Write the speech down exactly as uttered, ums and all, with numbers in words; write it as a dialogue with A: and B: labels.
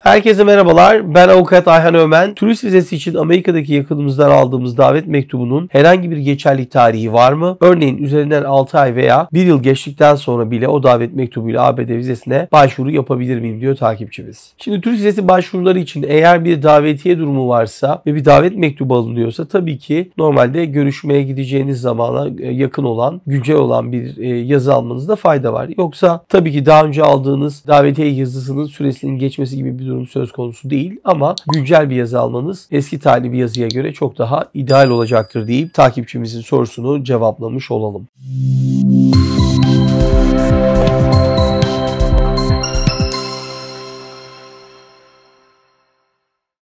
A: Herkese merhabalar. Ben avukat Ayhan Ömen. Turist vizesi için Amerika'daki yakınımızdan aldığımız davet mektubunun herhangi bir geçerlilik tarihi var mı? Örneğin üzerinden altı ay veya bir yıl geçtikten sonra bile o davet mektubuyla A B D vizesine başvuru yapabilir miyim diyor takipçimiz. Şimdi turist vizesi başvuruları için eğer bir davetiye durumu varsa ve bir davet mektubu alınıyorsa tabii ki normalde görüşmeye gideceğiniz zamana yakın olan, güncel olan bir yazı almanızda fayda var. Yoksa tabii ki daha önce aldığınız davetiye yazısının süresinin geçmesi gibi bir durum söz konusu değil ama güncel bir yazı almanız eski tarihli bir yazıya göre çok daha ideal olacaktır deyip takipçimizin sorusunu cevaplamış olalım.